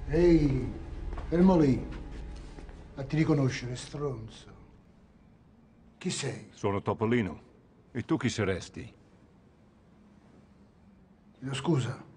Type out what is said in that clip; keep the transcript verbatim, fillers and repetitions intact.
Ehi, fermo lì. A ti riconoscere, stronzo. Chi sei? Sono Topolino. E tu chi saresti? Chiedo scusa.